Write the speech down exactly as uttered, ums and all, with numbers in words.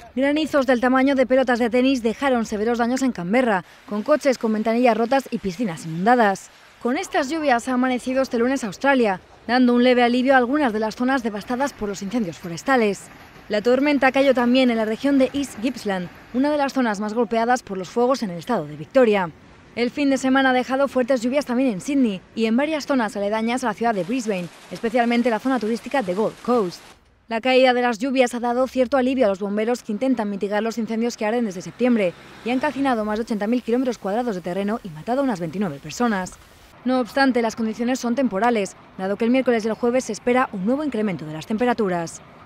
Granizos del tamaño de pelotas de tenis dejaron severos daños en Canberra, con coches con ventanillas rotas y piscinas inundadas. Con estas lluvias ha amanecido este lunes Australia, dando un leve alivio a algunas de las zonas devastadas por los incendios forestales. La tormenta cayó también en la región de East Gippsland, una de las zonas más golpeadas por los fuegos en el estado de Victoria. El fin de semana ha dejado fuertes lluvias también en Sydney y en varias zonas aledañas a la ciudad de Brisbane, especialmente la zona turística de Gold Coast. La caída de las lluvias ha dado cierto alivio a los bomberos que intentan mitigar los incendios que arden desde septiembre y han calcinado más de ochenta mil kilómetros cuadrados de terreno y matado a unas veintinueve personas. No obstante, las condiciones son temporales, dado que el miércoles y el jueves se espera un nuevo incremento de las temperaturas.